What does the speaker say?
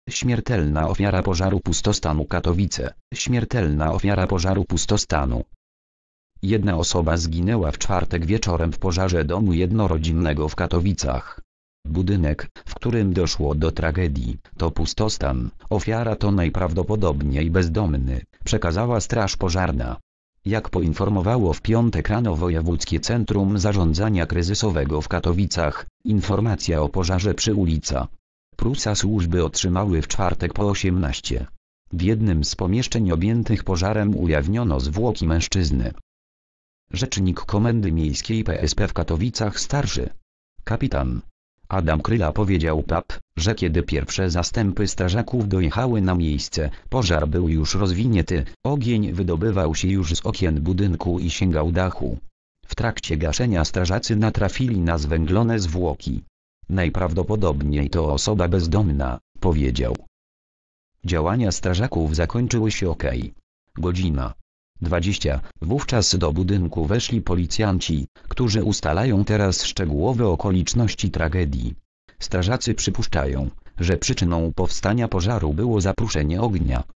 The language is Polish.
Śmiertelna ofiara pożaru pustostanu Katowice. Śmiertelna ofiara pożaru pustostanu. Jedna osoba zginęła w czwartek wieczorem w pożarze domu jednorodzinnego w Katowicach. Budynek, w którym doszło do tragedii, to pustostan. Ofiara to najprawdopodobniej bezdomny, przekazała Straż Pożarna. Jak poinformowało w piątek rano Wojewódzkie Centrum Zarządzania Kryzysowego w Katowicach, informacja o pożarze przy ulica Prusa służby otrzymały w czwartek po 18. W jednym z pomieszczeń objętych pożarem ujawniono zwłoki mężczyzny. Rzecznik Komendy Miejskiej PSP w Katowicach starszy kapitan Adam Kryla powiedział PAP, że kiedy pierwsze zastępy strażaków dojechały na miejsce, pożar był już rozwinięty, ogień wydobywał się już z okien budynku i sięgał dachu. W trakcie gaszenia strażacy natrafili na zwęglone zwłoki. Najprawdopodobniej to osoba bezdomna, powiedział. Działania strażaków zakończyły się ok. Godzina 20. Wówczas do budynku weszli policjanci, którzy ustalają teraz szczegółowe okoliczności tragedii. Strażacy przypuszczają, że przyczyną powstania pożaru było zapruszenie ognia.